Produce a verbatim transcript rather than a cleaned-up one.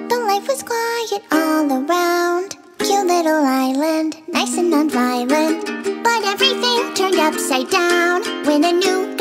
The life was quiet all around. Cute little island, nice and non-violent. But everything turned upside down when a new